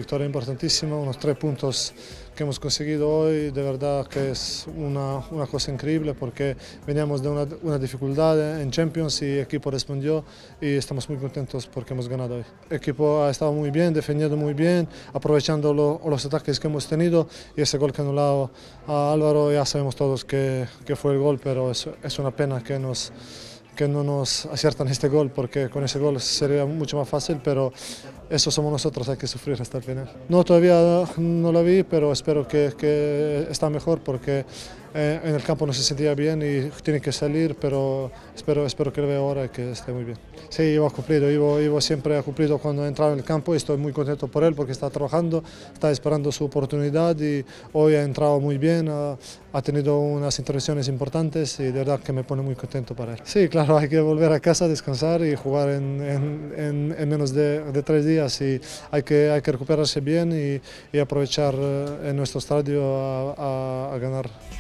victoria importantísima, unos 3 puntos que hemos conseguido hoy, de verdad que es una cosa increíble porque veníamos de una dificultad en Champions y el equipo respondió y estamos muy contentos porque hemos ganado hoy. El equipo ha estado muy bien, defendiendo muy bien, aprovechando los ataques que hemos tenido y ese gol que ha anulado a Álvaro, ya sabemos todos que fue el gol, pero es una pena que no nos aciertan este gol, porque con ese gol sería mucho más fácil, pero eso somos nosotros, hay que sufrir hasta el final. No, todavía no la vi, pero espero que está mejor porque en el campo no se sentía bien y tiene que salir, pero espero que lo vea ahora y que esté muy bien. Sí, Ivo ha cumplido, Ivo siempre ha cumplido cuando ha entrado en el campo y estoy muy contento por él porque está trabajando, está esperando su oportunidad y hoy ha entrado muy bien, ha tenido unas intervenciones importantes y de verdad que me pone muy contento para él. Sí, claro, hay que volver a casa, descansar y jugar en menos de 3 días y hay que recuperarse bien y aprovechar en nuestro estadio a ganar.